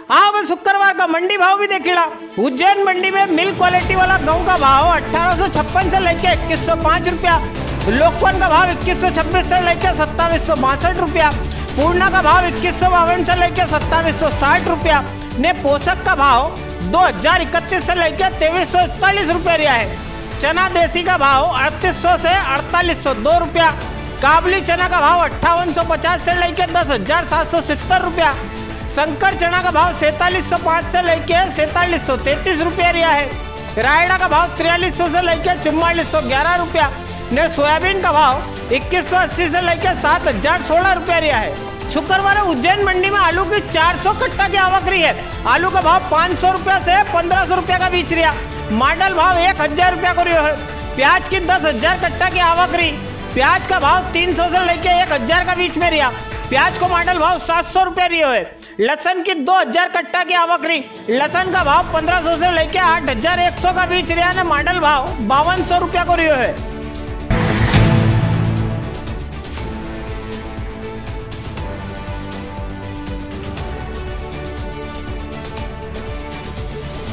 हाँ वह शुक्रवार का मंडी भाव भी देखिला। उज्जैन मंडी में मिल्क क्वालिटी वाला गेहूं का भाव 1856 से लेके 2105 रुपया, लोकवन का भाव 2126 से लेके 2762 रुपया, पूर्णा का भाव 2152 से लेके 2760 रुपया ने पोषक का भाव 2031 से लेके 2341 रुपया रिया है। चना देसी का भाव 3800 से 4802 रुपया, काबली चना का भाव 5850 से लेके 10,770 रुपया, संकर चना का भाव 4705 से लेके 4733 रुपया रिया है। रायड़ा का भाव 4300 से लेके 4411 रुपया ने सोयाबीन का भाव 2180 से लेके 7016 रुपया रिया है। शुक्रवार उज्जैन मंडी में आलू की 400 कट्टा की आवक रही है। आलू का भाव 500 रुपया से 1500 रुपया का बीच रिया। मॉडल भाव 1000 रुपया को रियो है। प्याज की 10,000 कट्टा की आवक रही। प्याज का भाव 300 से लेके 1000 का बीच में रिया। प्याज को मॉडल भाव 700 रुपया रियो है। लसन की 2000 कट्टा की आवक रही। लसन का भाव 1500 से लेके 8100 का बीच रिया ने मॉडल भाव 5200 रुपया को रियो है।